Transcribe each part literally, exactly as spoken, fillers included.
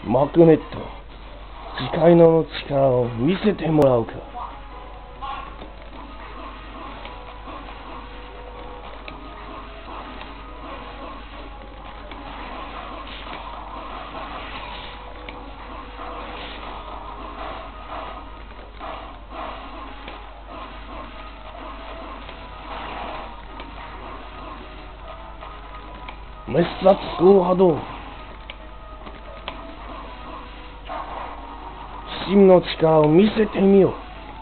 マグネット、次回の力を見せてもらうか。滅殺高波動、真の力を見せてみよ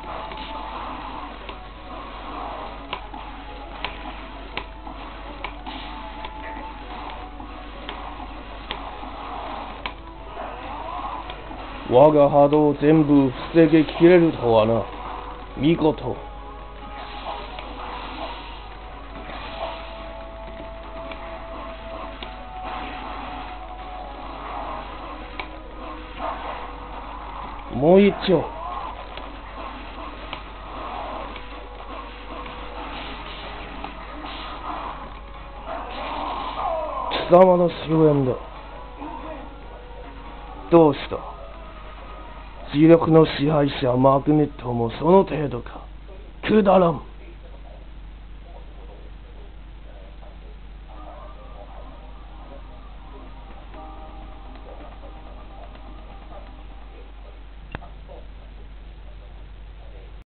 う。我が波動を全部防ぎきれるとはな。見事。もう一丁。貴様の終焉だ。どうした？磁力の支配者マグネットもその程度か。くだらん。